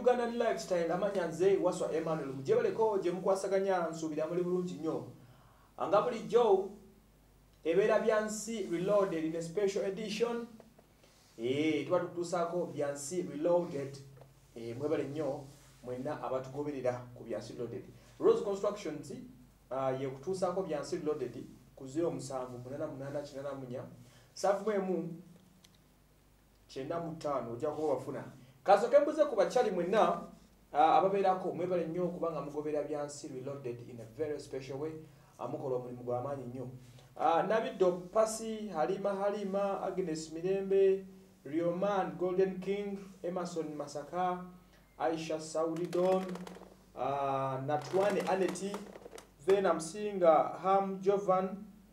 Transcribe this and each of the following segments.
Uganda lifestyle amanya nze waswa Emmanuel mujebaleko je mukwasaganya nsubira muri bulungi nnyo anga bulijjo ebera byansi reloaded in a special edition tuba tutusako byansi reloaded mwebale nnyo mwena abatugoberera ku byansi reloaded Rose Constructions ye kutusako byansi reloaded kuziyo musanvu munana munana kinana munya safu mwemu chenda mutano ojja ko bafuna kasoke mbuze ku bachali mwena ababerako mwebale nnyo kubanga mugobera byansi reloaded in a very special way amukola omulimu gw'amaanyi nnyo Nabido Pasi Halima Agnes Mirembe Rioman Golden King Emerson Masaka Aisha Saudidon Natwane Aneti Then I'm seeing Ham Jovan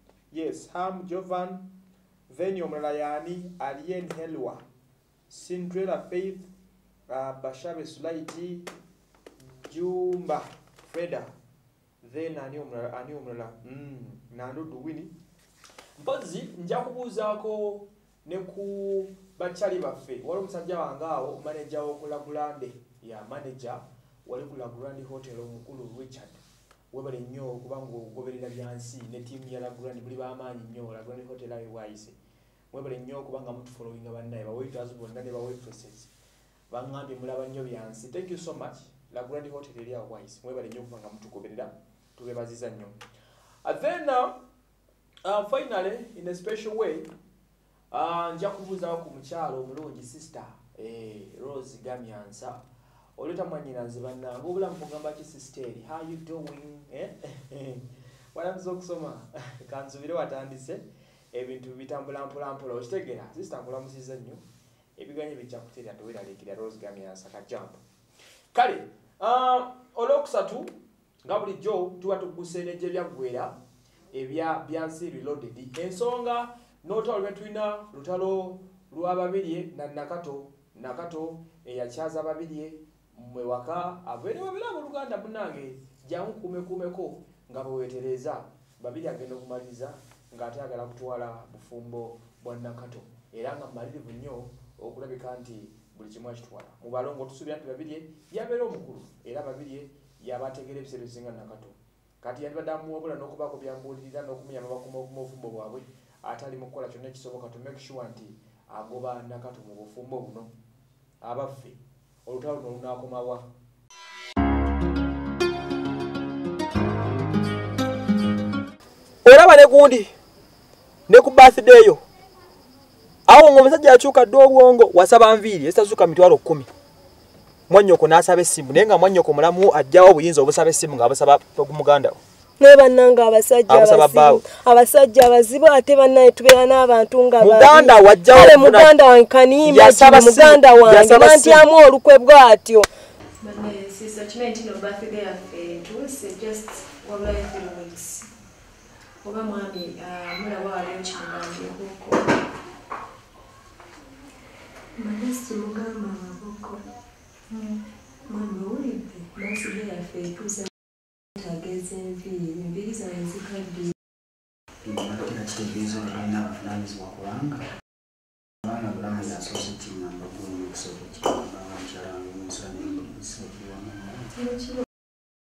Venio Mlayani Alien Helwa Cinderella Faith Bashabe Sulaiti Jumba Freda Then ani umrala nando duwini mpozi nja kubuzaako ne ku bachali baffe wali omusajja wangaawo manager wo Lagulande ya manager wali ku Lagulande hotel omukulu Richard webale nnyo kubanga ogoberera byansi ne team ya Lagulande buli bamaanyi nnyo Lagulande hotel ayi wayise webale nnyo kubanga mutu following abannaye bawaiters bonna ne bawaitresses bangambye mulaba nnyo byansi thank you so much Lagulande hotel eri awo wayise webale nnyo kubanga mutu goberera tubebaziza nnyo then finally in a special way nja kubuza ku mukyalo omulungi sister Rose Gamyansa oleta mwanyinaze bannange obulamu kugamba ki sister how you doing walamuza okusoma kanzubire watandise ebintu bitambula mpolampola okitegera sister nkulamusiza nnyo ebiganye bijja kuterera toweralekera Rose Gamyansa kajambo kale olwokusatu nga bulijjo tuba tukuseneje byaggwera ebya byansi reloaded ensonga notalo betwina lutalo lwababirye na nakato eyakyaza babirye mwe waka abere babira mu Luganda munange jamu kumeko nga bwetereza babiri agenda kumaliza nga atagala kutwala bufumbo bwa nakato era nga malirivu nnyo okulabika nti buli kimu akitwala mu balongo tusubira nti babirye yabera omukulu era babirye yabategere ebisero singa nakato kati yali badamu obula n'okubako byambulirira n'okumuyamba bakuma obufumbo bwabwe atali mu kukola kyonna ekisoboka to make sure nti agoba nakato mu bufumbo buno abaffe olutalo luno lunaakomawa olaba ne gundi ne ku birthday yo awo ng'omusajja yakyuka dde obwongo wasaba nviiri ezitasuka mitwalo 10 mwanyoko n'asaba essimu naye nga mwanyoko mulamu ajjawo obuyinza obusaba essimu ng'abusaba muganda we ne bannanga abasajja abazibu ate bannaye tubeera n'abantu nga muganda wajjawo kale muganda wankanimba muganda wange nantyamu olukwe bw'atyo banne sister kimenti no birthday yaffe tuuse just wabula 3 weeks oba mwami mulaba waliyo kimugambyekoko Modesti mugamba amaboko. Mwami owulidde birthday yaffe etuuse ageze enviiri zange zikadde. Kitegeeza olina abavunaanyizibwa kubanga abaana bulamu yasoose kiŋŋamba gwonna okusooka kiŋŋamba mukyala wange omusana engibisabiwamu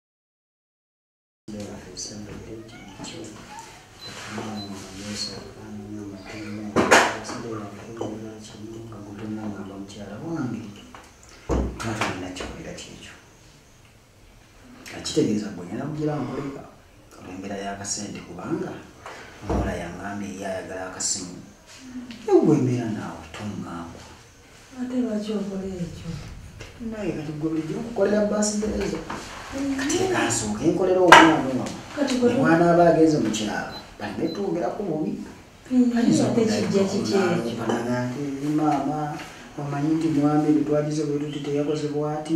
mukyala wange twatulina kikolera kyekyo akitegeeza bwenyina kugira nkoleka olengera y'akasente kubanga omuwala yangambye ye ayagala akasimu egwe embeera naawe toŋŋamba ate lwaki okola ekyo naye kati gwe bulijjo okukolera basiderezo kati ekansooka enkolera omwana aba agenze mu kyalo balime twogeraku bubi ate kijja kikyekyo panagante maama omanyi nti mwami bitwagize bwetuti teyakoze bwati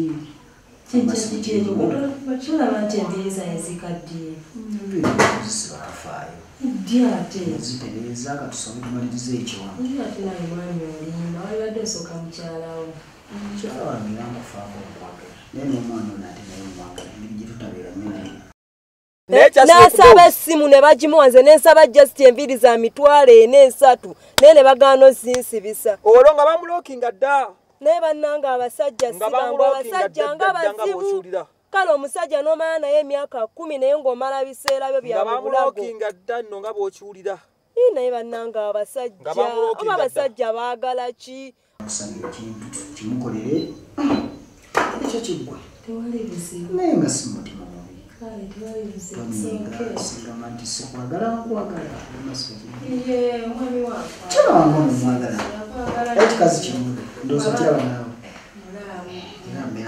tulaba nti enviiri zange zikaddiye zisibakafaayo ddi ate zitereeza katusome tumaliriza ekiwamu ate naye mwami olimba walibadde osooka mukyalawo mukyala wange era nkufaako okwagala naye n'omwana ono ate naye omwagala engeri gye tutabeera nnyo naye n'asaba essimu ne bagimuwanze n'ensaba just enviiri za mitwalo 4 3 naye ne bagaana ozinsibisa olwo nga bamulookinga dda naye bannanga abasajja sibangu abasajja nga bazibu kale omusajja n'omala naye emyaka 10 naye ng'omala biseera byo bya bulago nga bw'okiwulira naye bannanga abasajja oba abasajja baagala ki musabira ekintu kimukolere ekyo kiggwe tewali buzibu naye nga si mutima mubi kale tewali buzibu sigamba nti sikwagala nkwagala ye mwami wafa kiranga omwagala ekikazi kimu ndowooza kiraba naawe era mbeera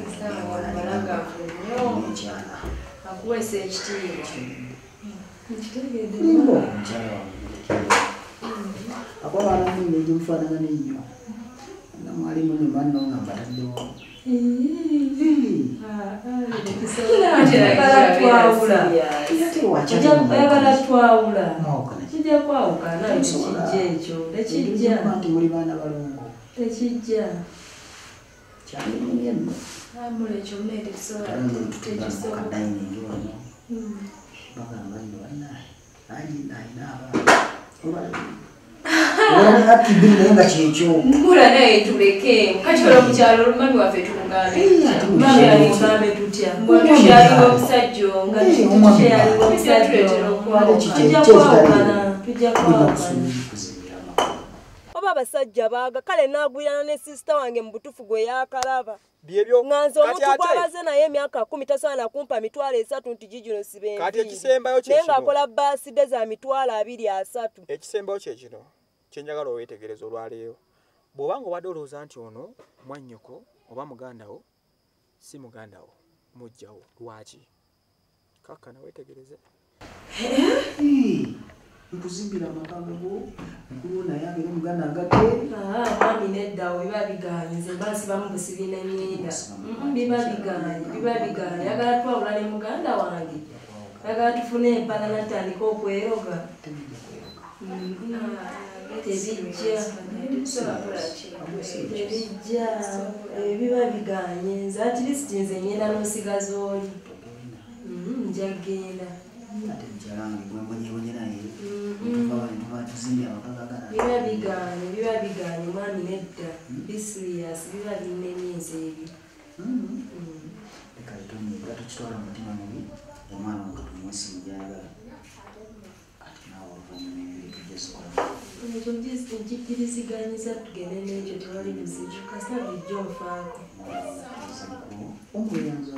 natinaaekyala akuweesa ekitiibwa nimba omukyala wange akwabana nini egimufaanana nennyo namwalimu ne manno nga mbataddewo oyagala twawula kijja kwawukana tekijja ekyo tekijja nti muli baana balongo tekijja kyalimunye nno amula ekyo mmere tekisobola kadayiningi wano bagamba nno bannaye ayina abaana naye nga kyekyo mula naye tuleke kati olwo mukyalo olumami waffe tugambe tutya tukyaliwo omusajja nga tukyaliwo omusajja tujja kwawukana oba abasajja baaga kale naagwirana ne sisita wange mu butufu gwe yakalaba byebyo nganze omuntu gw'abaze naye emyaka 10 tasobola kumpa mitwalo 3 nti gigino sibe kati ekisembayo kye naye ng'akola baaside za mitwalo 2-3 ekisembayo kye kino kyenjagala oweetegereza olwaleero bw'obanga obadde olowooza nti ono mwannyoko oba mugandawo si mugandawo mujjawo lwaki kakkana weetegereze nkuzimbira amakago nkulu naye agere omuganda agate mwami neddawo biba biganyize basi bamubusibina emyenda biba biganye yagala twawula ne muganda wange yagala tufune empala natandika okweroga tebijja biba biganye nze atirisiti nze ngenda n'osigaza oli njagenda ate mukyalange gwembonyebonye naye biba biganye mwami nedda bisirias biba binenyeza ebyo leka letonyiga tukitwala mutima mubi omwana nga tumwesimu gyayagala ati naawe oluvanyuma ebiri tujja zikola ekyo nkikiriziganyiza tugende n'ekyo tewali buzibu kasita bijja onfaako omweyanza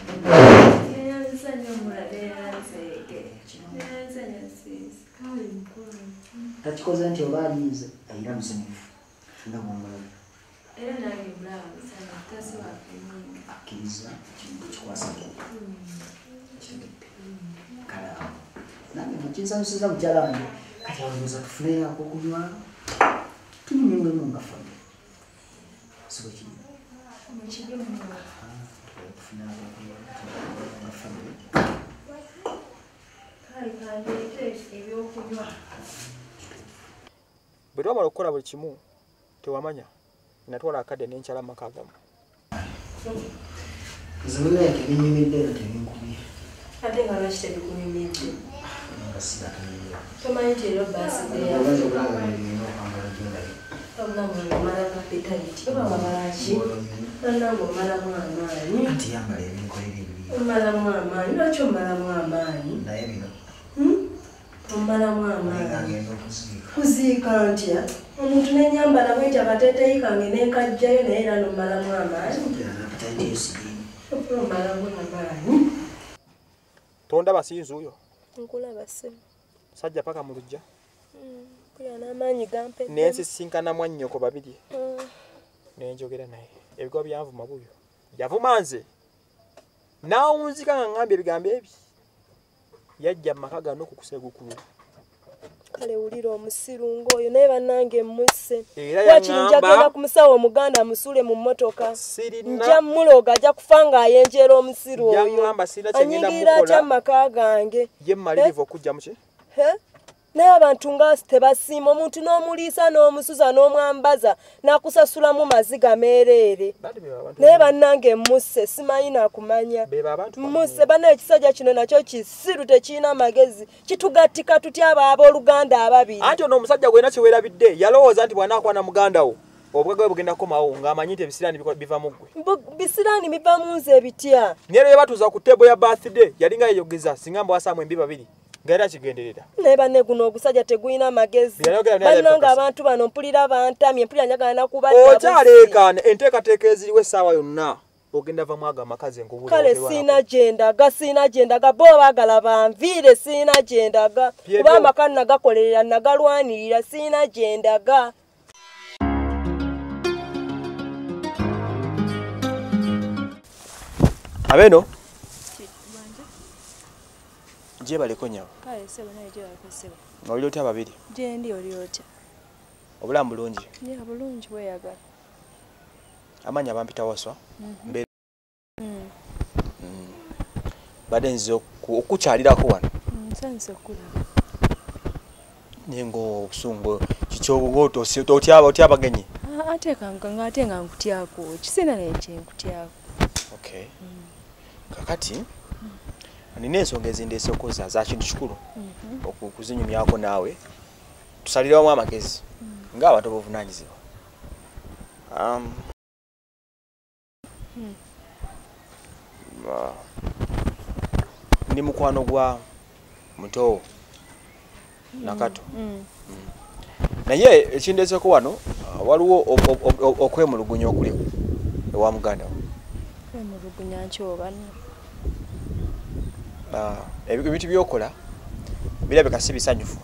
takikoze nti oba aliize ayira musanyufu nga bwomulabe era nange mulaba tasi wapenyinga akkiriza ekintu kikwasako kitegedde kale awo nange mukinsanyusiza mukyala wange kati awalooza tufuneyo akokunywa tunyumyengemu nga fame siwe kiri mukibimu tufune akokunywa nga fame kale kandeete ebyokunywa bwe twamala okukola buli kimu tewamanya natwala akadde n'enkyala amaka agamu zimwe tebinyumidde era tebinkubye ate nga lwaki tebikunyumidde nga sigatanyumira tomanyi nti era baasideya obaza okulaba ebirina okwambala gyolabe obulamu omala kapitaiti oba wamalaki nanange omalamu amaanyi ati yambala ebinkolera ebiri omalamu amaanyi lwaki omalamu amaanyi naye bino omalamu amaanyi agenda okuziika kuziika ntya omuntu nenyambala bwenti akateeteeyi kange nenkajjayo naye era nomalamu amaanyi omalamu amaanyi tondaba sinzuuyo nkulaba ssebo sajja paka mu lujja kulya n'amaanyi gampedde nensisinkana mwannyoko babiri nenjogera naye ebigambo byanvuma buyo yavuma nze naawunzika nga ngambye ebigambo ebyo yajja mumaka gano okukusegukulu kale wulira omusiru ng'oyo naye bannange musse Era wakiri yangamba- njagenda ku musawo omuganda musule mu mmotoka sirina nja muloga ajja kufa ng'ayenjera omusiru oyo yangamba sirina kyengenda anyigirira atya mukola mumaka gange ye mmalirivu okujja muki naye abantu nga tebasiima omuntu n'omuliisa n'omusuza n'omwambaza n'akusasulamu maziga meereere Bati beba abantu naye bannange musse simanyi nakumanya beba abantu musse bannaye ekisajja kino nakyo kisiru tekirina amagezi kitugattika tutya abooluganda ababiri anti ono omusajja gwena kyeweerabidde yalowooza nti bw'anaakwana muganda wo obugagga bugenda komawo ng'amanyi nti ebisiraani biva mu ggwe. Bisiraani biva mu nze bitya. Naye lwe batuuza ku tebo ya birthday yalinga yeyogeza singa mbu wasaamu embi babiri nga era kigenderera. Naye banne guno ogusajja tegulina magezi. Bannanga abantu bano mpulira bantamye mpulira njagala nakubadde. Okyaleekaana enteekateeka eziriwo essaawa yonna ogenda va mwaga amakazi enkubula. Kale siina gyendaga bo baagala banviire siina gyendaga. Kuba amaka nagakolerera nagalwanirira siina gyendaga. Abeno je baliko nyawo. Kale sebo naye je baliko sebo. Oli otya babiri? Je ndi oli otya. Obulamu bulungi. Ye bulungi bweyagala. Amanya bampita waswa. Badde nze okukyalirako wano. Nsanze okula. Nengo obusungu kikyobogoto otya abagenyi. Ate nga nkutyako kisena naye kyenkutyako. Okay. Kakati nina ensonga ezindeese okuza za kintu kikulu okuzinyumyako naawe tusaliramu amagezi ng'abantu b'obuvunaanyizibwa. Ndi mukwano gwa muto Nakato. Naye ekindeeseko wano waliwo okwemulugunya okuliwo ewa muganda we. Kwemulugunya nkyobana. Ebintu byokola birabika si bisanyufu.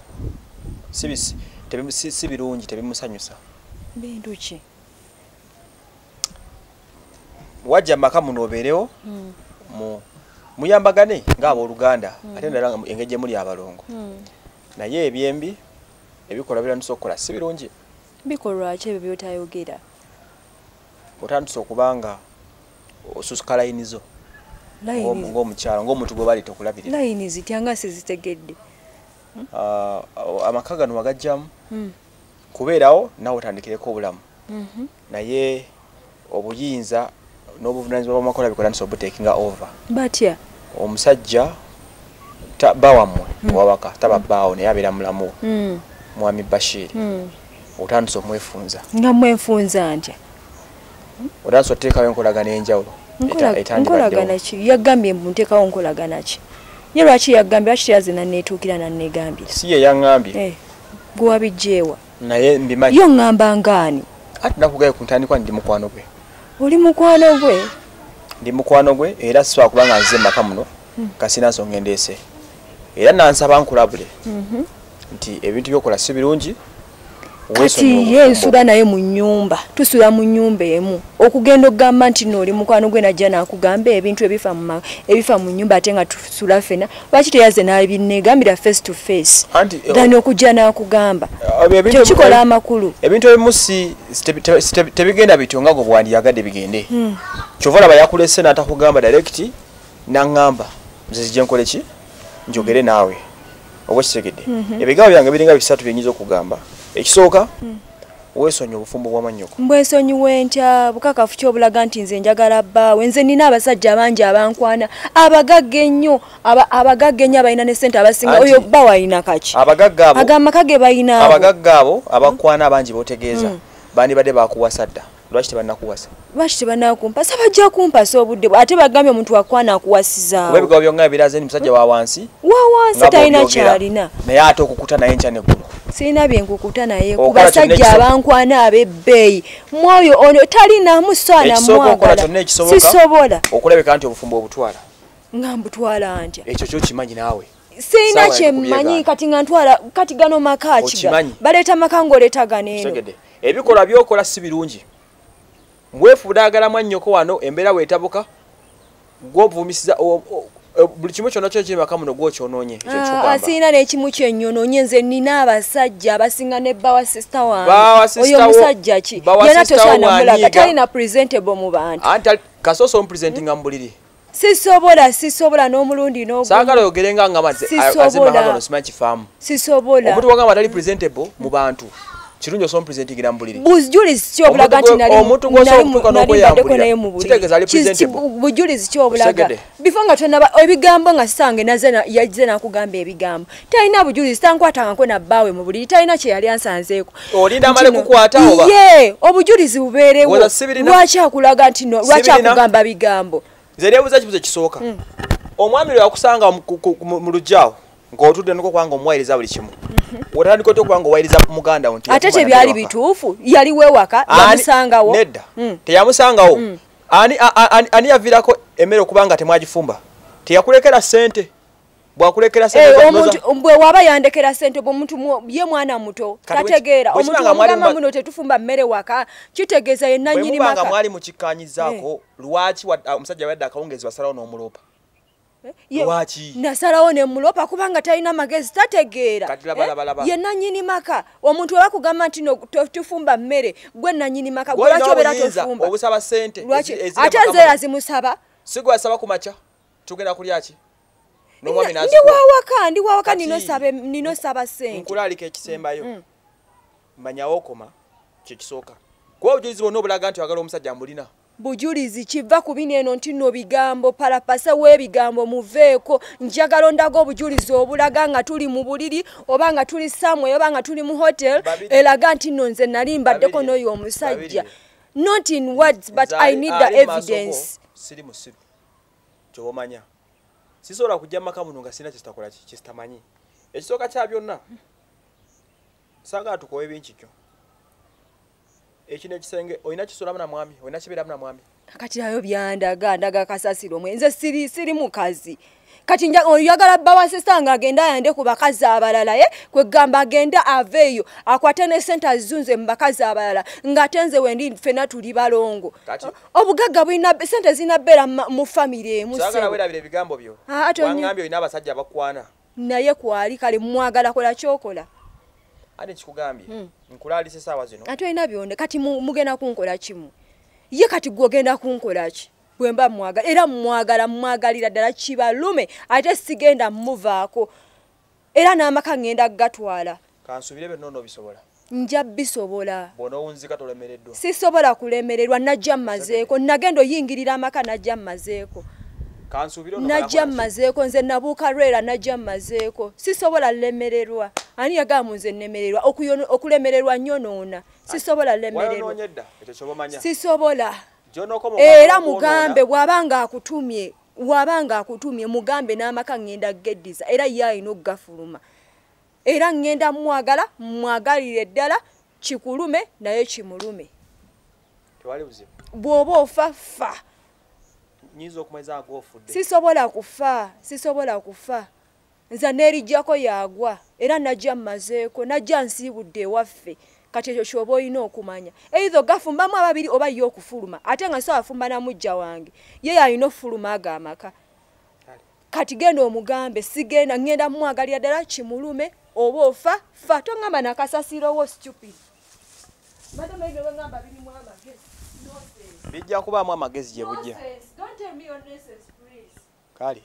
Si birungi tebimusanyusa. Bintu ki? Wajja maka muno obeerewo muyambagane ng'abooluganda ate ndala engejje muli abalongo. Naye ebyembi ebikola birandise okukola si birungi. Bikolwa ki ebyo by'otayogera? Otandise okubanga osusuka layinizo ng'omukyalo ng'omuntu gwe bali tokulabirira. Layini zityanga sizitegedde. Amaka gano wagajjamu kubeerawo nawe otandikireko obulamu. Naye obuyinza n'obuvunaanyizibwa bw'amakola bikola nti obuteekinga over. Batya? Omusajja bba wammwe wawaka taba bbaawo naye abeera mulamu Mwami Bashir. Otandise omwefunza. Nga mwefunza ntya? Otandise oteekawo enkolagana enjawulo. Nkolagana ki? Yagambye mbu nteekawo nkolagana ki? Ye lwaki yagambye lwaki yazina neetuukira nanneegambira? Si ye yaŋŋambye. Gwe wabijjeewa? Naye mbimanyi. Yo ŋŋamba ngaani? Ati nakugaye ku ntandikwa ndi mukwano gwe. Oli mukwano gwe? Ndi mukwano gwe era sisobola kubanga nze maka muno kasina nsonga endeese. Era nansaba nkulabule nti ebintu byokola si birungi. Kati ye nsula naye mu nnyumba, tusula mu nnyumba emu. Okugenda okugamba nti n'oli mukwano gwe najja n'akugamba ebintu ebifa mu nnyumba ate nga tusula ffena, lwaki teyaze n'abinneegambira face to face? Dani okujja n'akugamba kyo kikola amakulu. Ebintu ebimu tebigenda bityo nga gwe bwandiyagadde bigende. Kyova olaba yakulese n'atakugamba direct n'aŋŋamba nze zijje nkole ki njogere naawe oba kitegedde. Ebigambo byange biringa bisatu byenyiza okugamba. Ekisooka weesonyi obufumbo bw'amannyoko. Mbwesonyiwe ntya bukakafu ky'obulaga nti nze njagala bbaawe. Nze nina abasajja bangi abankwana abagagga ennyo abalina ne ssente abasinga. Oyo bbaawe alina kaki? Agamaka ge balina abo. Abagagga abo abakwana abangi b'otegeeza bandibadde baakuwasa dda. Lwaki tebannakuwasa? Lwaki tebannakumpasa? Bajja kumpasa obudde ate bagambye omuntu wakwana akuwasizaawo. Kuba ebigambo byonna biraze ni musajja wa wansi. Wa wansi talina kyalina. Naye ate okukuta naye nkya n'eggulu. Sina byenkukuta naye ku basajja abankwana ab'ebbeeyi. Mwoyo ono talinamu ssaana mwagala. Sisobola. Okulabika nti obufumbo obutwala. Nga mbutwala ntya? Ekyo ky'okimanyi naawe. Sina kyemmanyi kati nga ntwala kati gano maka kiga. Baleeta maka ng'oleeta gano eno. Ebikola byokola si birungi. Weefudaagala mwannyoko wano embeera weetabuka gw'obuvumisiza buli kimu kyonna kyo kiri maka muno gw'okyonoonye. Asiina n'ekimu kyenyonoonye. Nze nina abasajja abasinga ne bba wa sisita wange. Oyo omusajja ki? Yena tosaana mulaga talina presentable mu bantu. Anti kasooso omupresentinga mu buliri. Sisobola n'omulundi n'ogumu. Saagala oyogere nga ngamba nze azimba kano simanyi kifaamu. Sisobola. Omuntu wagamba tali presentable mu bantu kirungi osomu presentingira mu buliri bujulizi ki obulaga nti omuntu gw'osobola nalibaddeko naye mu buliri bujulizi ki obulaga before nga tonaba ebigambo nga sisange yagize nakugamba ebigambo talina bujulizi tankwatanga nkwe nabbaawe mu buliri talina kye yali ansanzeeko olinda amale kukwata oba ye obujulizi bubeerewo lwaki akulaga nti lwaki akugamba bigambo nze neebuuza kibuzo kisooka omwami lwe yakusanga mu lujjaawo ng'otudde niko kubanga omuwayiriza buli kimu otandika otya okubanga owayiriza muganda wo ate tebyali bituufu yali wewaka yamusangawo nedda teyamusangawo ani yaviirako emmere okubanga temwagifumba teyakulekera ssente bwakulekera omuntu bwe waba yandekera ssente bw'omuntu ye mwana muto tategeera omuntu omugamba muno tetufumba mmere waka kitegeeza yenna nnyini maka mwali mukikkaanyizaako lwaki omusajja wadde akawungezi wasalawo n'omuloopa lwaki nasalawo nemulopa kubanga talina magezi tategeera yenna nnyini maka omuntu we bakugamba nti tufumba mmere gwe nannyini maka gwe lwaki obeera tofumba obusaba ssente ate nze yazimusaba si gwe yasaba ku makya tugenda kulya ki ndi wawaka nino saba ssente nkulaalika ekisembayo manyawo okoma kyekisooka kuba obujulizi bwonna obulaga nti oyagala omusajja mbulina bujulizi kiva ku bino eno nti nno bigambo palapasa w'ebigambo muveeko njagala ondaga obujulizi obulaga nga tuli mu buliri oba nga tuli samwe oba nga tuli mu hotel eraga nti nno nze nali mbaddeko n'oyo omusajja not in words but I need the evidence siri musiru kyobomanya sisobola kujja maka muno nga sina kyesitakola kyesitamanyi ekisooka kya byonna sanga atukowe binkikyo ekino ekisenge olina kisolamu na mwami olina kibeeramu na mwami kati ayo byandaga kasasiro mwenze siri mukazi kati oyagala bba wa sista nga agenda ayande ku bakazi abalala kwegamba agenda aveeyo akwate ne sente azunze mu bakazi abalala ng'atenze wendi fena tuli balongo obugagga bulina sente zinabbeera mu famire emu sagala weerabira ebigambo byo wangambye olina abasajja abakwana naye kwali kale mwagala kola kyokola ate kikugambye nkulaalisa essaawa zino ate olina byonde kati mugenda kunkola kimu ye kati gwogenda kunkola ki bwe mba mwagala era mwagalira ddala kibalume ate sigenda muvaako era n'amaka ngenda gatwala kansubire bennono bisobola nja bisobola bw'onoowunzika tolemereddwa sisobola kulemererwa najja mmazeeko nagenda oyingirira amaka najja mmazeeko najja mmazeeko nze nabuuka lwera najja mmazeeko sisobola lemererwa ani yagamba nze nemererwa okulemererwa nyonoona sisobola lemererwa sisobola era mugambe bw'abanga akutumye mugambe n'amaka ngenda geddiza era ye alina okugafuluma era ngenda mwagalire ddala kikulume naye kimulume bw'oba ofa sisobola kufa nza neerijjako yagwa era najja mmazeeko najja nsiibudde ewaffe kati ekyo kyoba olina okumanya eitho gafumbamu ababiri oba ye okufuluma ate nga so afumba na mujja wange ye alina okufuluma ago amaka kati genda omugambe sigenda ngenda mwagalira ddala kimulume oba ofa fa tongamba nakasasirowo stupid bijja kubaamu amagezi gye bujja kale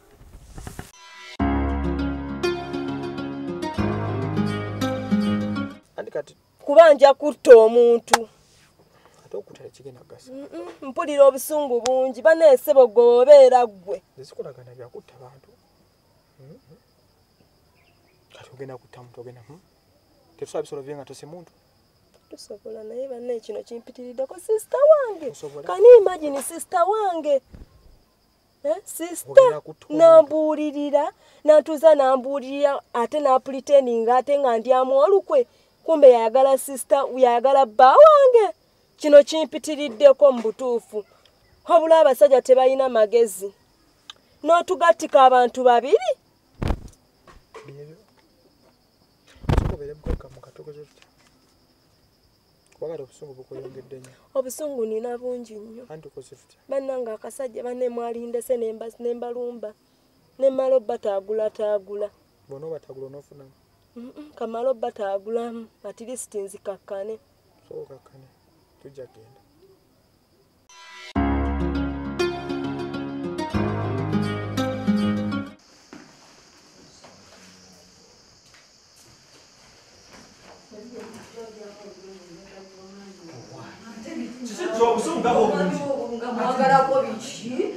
kuba nja kutta omuntu ate okutala kigenda gasa mpulira obusungu bungi baneesebo gwe obeera ggwe zikolagana byakutta bantu kati ogenda kutta muntu ogenda tetusobola bisolo bye nga tose muntu tusobola naye banne kino kimpitiriddeko sisita wange kani imagine sisita wange sisita nambuulirira natuuza nambuulirira ate napuliteninga ate nga ndyamu olukwe kumbe yayagala sisita yayagala bba wange kino kimpitiriddeko mu butuufu wabula abasajja tebalina magezi n'otugattika abantu babiri obusungu nina bungi nnyo bannanga akasajja banne mwalindese nembalumba nemmala obbataagula kamala obbataagulamu atilisiti nzikakkane tujja genda Chicho busunga obungi. Mwagala ko bichi.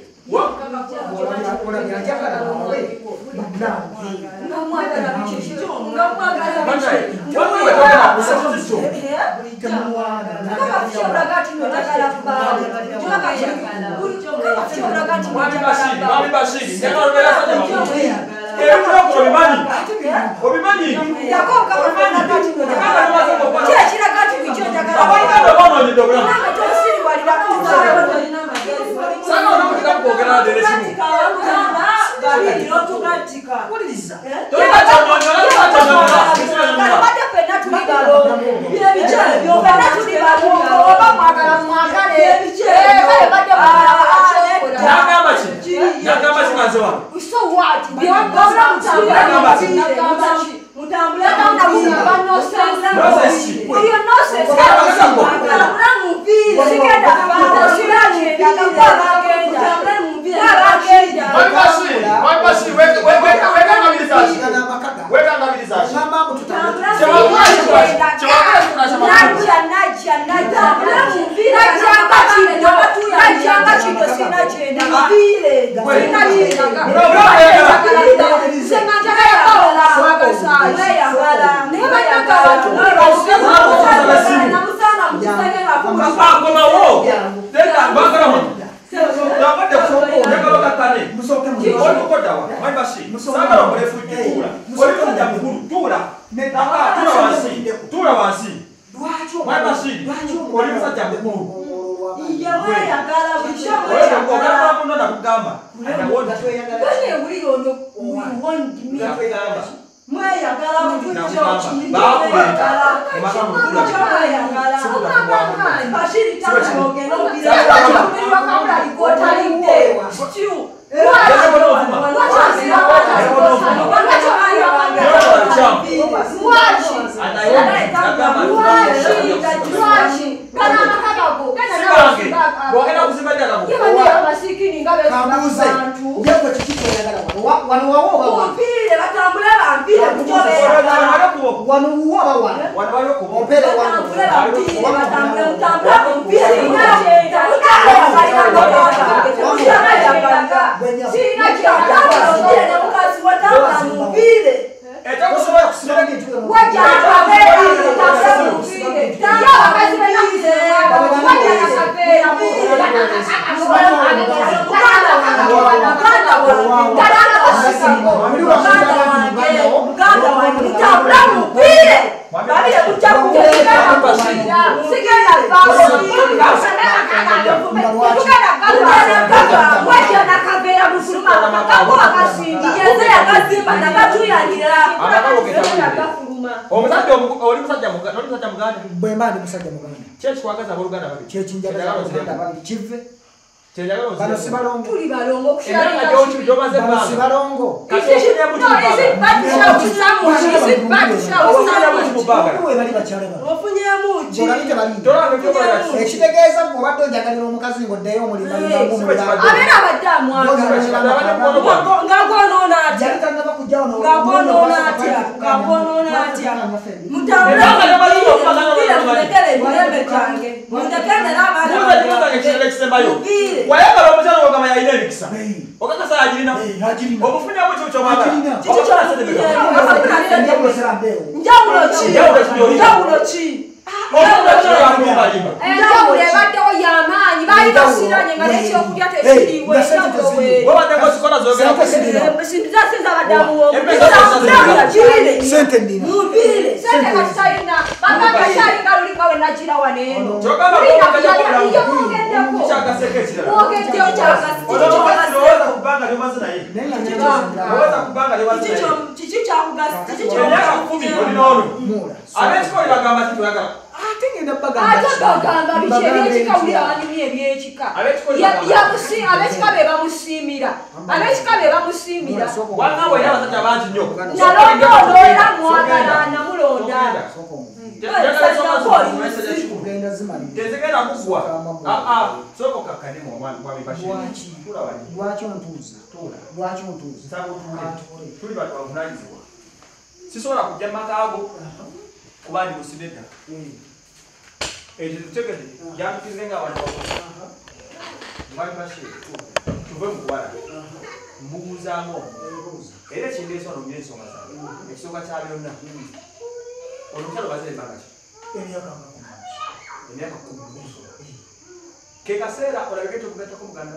Sisobola kujja makaago kubandi musinedda ekyo tutegede yantukize nga abantu mwami Bashir tuve mu kubala mbuuzaamu era ekindeesa ono mye ensonga zange ekisonga kya byonna omukyalo bazire embanga ki emyaka 10 ke kaseera olabike tokugattako muganda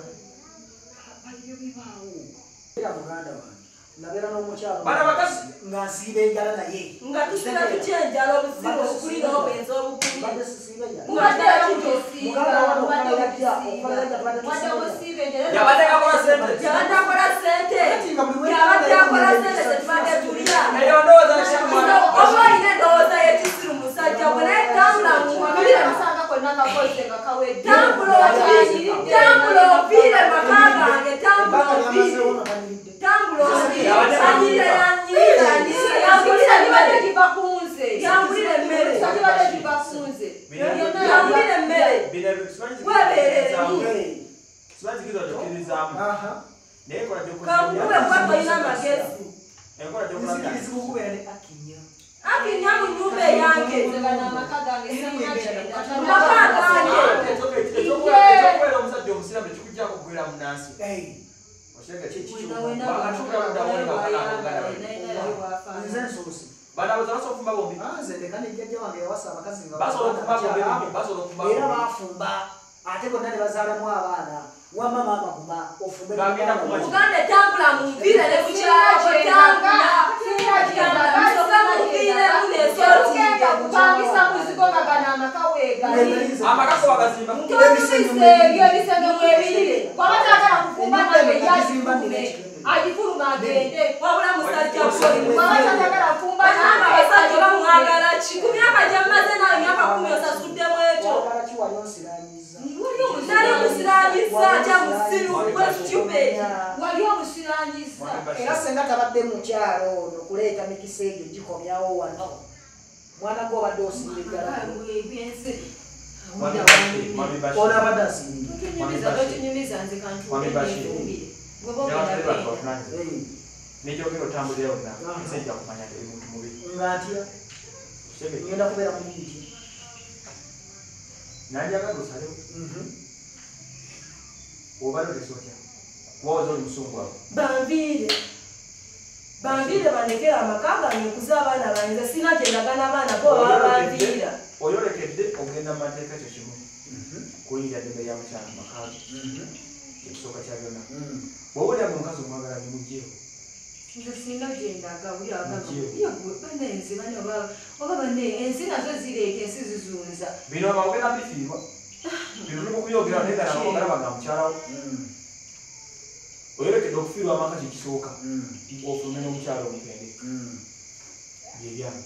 nabeera n'omukyalo bana bakasi nga nsiiba enjala naye nga tusiba tutya enjala obuzibu okuli n'obwenzi obukuli badde sisiiba yabadde akola sente tetubadde tulya eyo ndowooza oba olina endowooza y'ekisiru musajja bwe naye tambula tambula oviire maka gange tambula akinya mu nyumba yange omusajja omusiramu tekikujjako kugwera munansi era bafumba ate bonna ne bazaalamu abaana wamma maama guma ofumbe uganda tambula mumvire ne kukyako tambula muzigo magana amakawega amakako bagazimba ebisenge mwebirire kwabatagala kufumba nabeyazimbane agifuluma agende wabula musajja kwabatagala kufumba abasajja bamwagala ki ku myaka gyamaze nawe emyaka 10 osasuddemu ekyo nali omusiranyiza atya musiru gwe stupid wali omusiranyiza era senga tabadde mukyalo ono kuleeta mikisa egyo gikomyawo wano mwana gwe obadde osindiggala ono abadde asindiggala nejogera otambulira wonna nsajja kumanya teri muntu mubi nga ntya ngenda kubeera mu binti nanjagala osalewo obadde otesotya kubawoza oli musungu wabo banviire banekera amaka gange okuza abaana bange sina gyendagana abaana bo baba banviira oyolekedde okugenda mu mateeka kyo kimu kuyingira ddembe ya mukyala makaaga ekisooka kya byonna bwoba olya mu mukazi omwagala nimugjeyo nze singa gyendaga buli abanenzi bane oba bane ensi nazo zireeta ensi zizunza bino amawogera bifiirwa bino tuli mukuyogera negana amawogera baga mukyalawo oyolekedde okufiirwa amaka kyekisooka ofulume n'omukyala omukende byebyange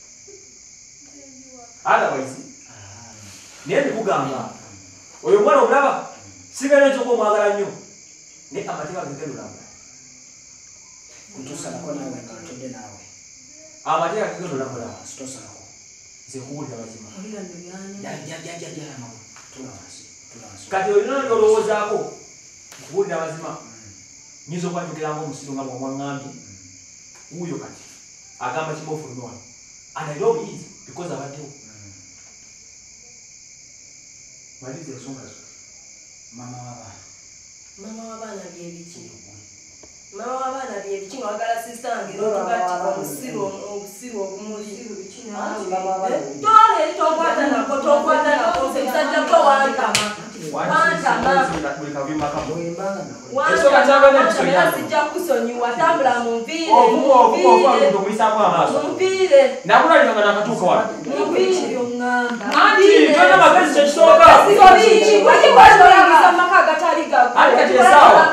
otherwise naye bikugamba oyo omwana omulaba sigala ensooka omwagala nnyo naye amateeka gegendulamba ntusalako nawe nga ntudde naawe amateeka gegendulambula sitosalako nze kuwulira mazima kati olina olowoozaako kuwulira mazima nyinza okwanjogera ngaomusiru nga bwomwaŋŋambye wuuyo kati agamba kimu ofulume wano and I don't easy because abaddewo maliriza ensonga zo mama w'abaana byebiki mama w'abaana byebiki nga wagala sistange notugatika obusiru obumusiru biki tole tokwata nako musajja gwe wantama sijja kusonyiwa tambula mumpiire nakulalinganga nakatuuka wano mumpiire oŋŋamba anti tolina magezi kyekisooka amaka agatali gago ati kati esaawa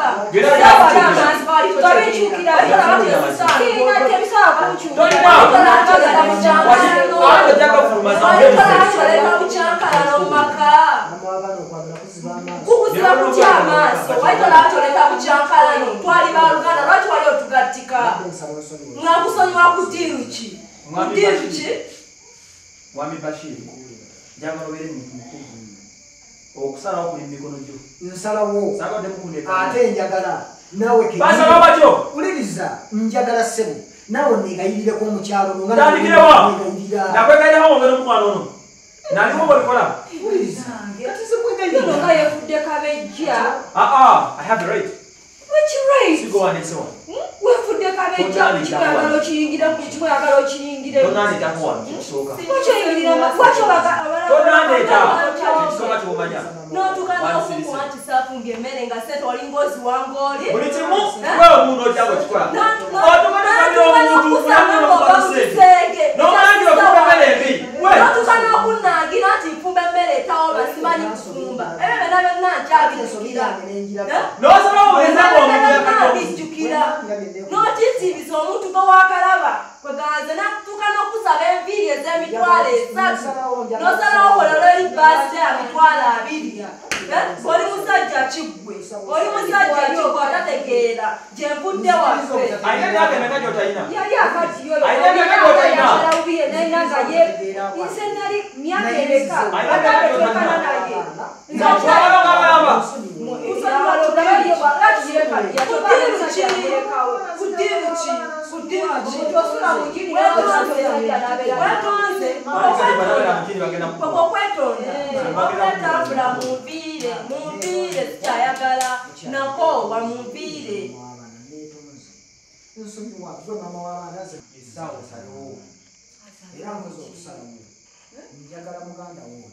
kukuziba kutya amaaso waitola atoleka bujankalano twali baluganda lwaki wali otugattika nga kusonyiwa kudiru ki Mwami Bashir njagala obeere muntu mukulu okusalawo kuli mikono gyo nsalawo sagadde mukundeka ate njagala nawe basaba batyo uliriza njagala ssebo nawe negayirireko omukyalo Tandikira wa? nakwegenda ho ngero mwana ono nali mo bolikola Yono nga yafudde kabejja. I have the right. Which right? Sigo wane sewa. Wefudde kabejja kikagalo kiyingira ku kikagalo kiyingire. Tonane takuwa kisoka. Wacho yingirira wacho baga. Tonane ta. Kisoka chomanya. No tukana okungu anti safunge mmere nga sete oli ngozi wangoli. Buli kimu wewe muno kyabo kikola. Otukana kabyo omuntu yamusenge. No mangi okubele mbi. No tukana okunagira ati mfumbe mmere tawo basimanyi kusumba. Ebe nabe nankyabijjukira. No solo wenzako bijjukira. No titibiza omuntu gwe wakalaba. Kweganze natukana okusaba enviiri ez'emitwalo esatu. Nosalawo kololo basi ya mitwalo abiri. Oli musajja kiggwe. Oli musajja kiggwe atategeera gye nvudde waffe. Ayina byake meka gy'otayina. Yali akati yoyo. Ayina byake gy'otayina. Ubiye nayina nga ye. Nse nali myaka ereka. Atategeekana naye. Nzawala ngabamba. Okwetambula mumpiire sikyayagala nako wamumpiire njagala muganda wo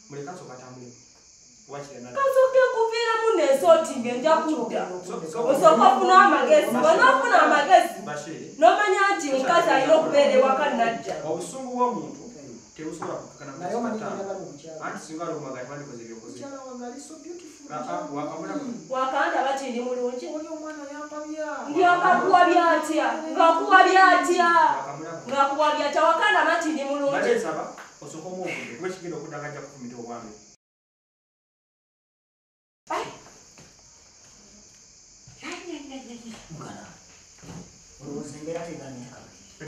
muleka soka tambule wachirana kasoke kuvira munesoti ngenja kuda osoka kuna amagezi banafuna amagezi bashiri nomanya nti mukazi alina okubeerewa kanajja obusungu bw'omuntu tebusobola kukakana nayo manyinya bali mukyala anti singa lumaga twandikoze ebyokoze mukyala wange ali so beautiful wakanda bati ndi mulungi oli omwana yampabya ndiyakakuwabya atya ngakuwabya atya ngakuwabya atya wakanda bati ndi mulungi balesaba osoka omwobudde kuba kigenda okudagajja kufumita obwami mugana olowooza embeera teganyeka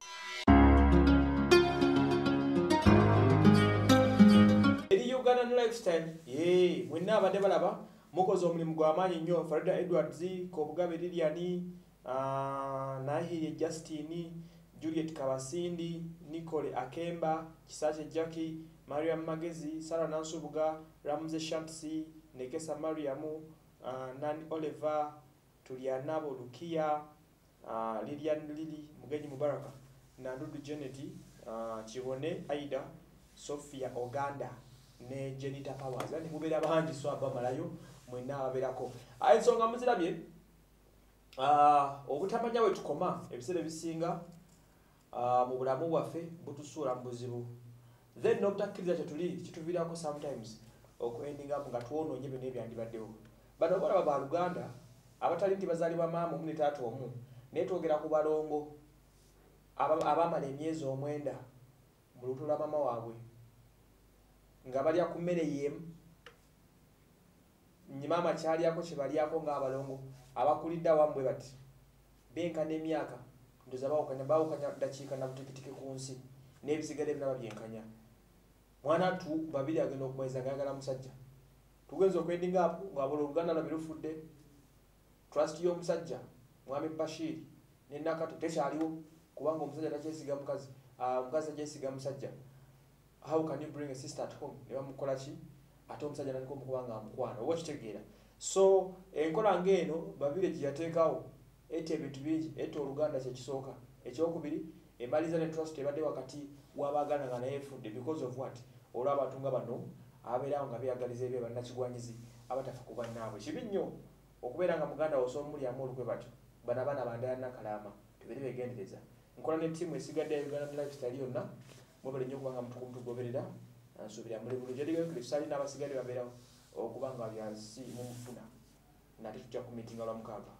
eri Ugandan lifestyle mwenna abadde balaba mukoze omulimu gw'amaanyi nnyo. Farida Edwards, Kobugabe Lilian, Nahiri Justine, Juliet Kabasindi, Nicole Akemba, Kisache Jackie, Mariam Magezi, Sarah Nansubuga, Ramze Shamsi, Nekesa Mariamu, Nani Oliver, Tulianabo Lukia, Lilian Lili, Mugenyi Mubaraka, Nandudu Janet, Chibone Aida, Sophia Oganda, ne Jenita Powers. Ani mubera bangi so abamalayo mwenna aberako. Ensonga muzirabye obutamanya we tukoma ebiseera bisinga mu bulamu bwaffe butusuula mu buzibu. Then n'obutakkiriza kyetuli kituviirako sometimes okuending up nga twonoonye bino ebyandibaddewo. Bano balaba ba Luganda abatali nti bazaalibwa maama omu ne taata omu naye twogera ku balongo abaamala emyezi 9 mu lubuto lwa maama waabwe nga balya ku mmere y'emu. Nyimaama kyalyako kye balyako ng'abalongo abakulidde awambwe bati benkana emyaka ndoza baawukanya dakiika na butikitiki ku nsi n'ebisigale ebirala byenkanya. Mwana tu babiri agenda okumweza ngayagala musajja tugenza okwendinga apo ng'abola Oluganda lwabwe lufudde. Trust y'omusajja Mwami Bashir ne Nakato tekyaliwo kubanga omusajja takyesiga mukazi, omukazi takyesiga musajja. How can you bring a sister at home? Ne bamukola ki ate omusajja naliko mukubanga amukwana oba kitegeera. So enkola ng'eno babiri gye yateekawo ete ebintu bingi ete Oluganda kye kisooka. Ekyokubiri emaliza ne trust ebadde wakati w'abaagana nga naye efudde because of what? Olw'abantu nga bano abeerawo nga beeyagaliza ebyo bannakigwanyizi abatafa ku bannaabwe. Kibi nnyo okubeera nga muganda osobola mulyamu olukwe batyo bano abaana bandayana kalaama tubere beegendereza. Nkola ne ttiimu esigadde ya Ugandan lifestyle yonna mubere nnyo okubanga mutugoberera nsuubira muli bulungi edigayo Kristaali n'abasigadde babeerawo okubanga byasi mumufuna nate tujja ku miitinga lwa mukaaga.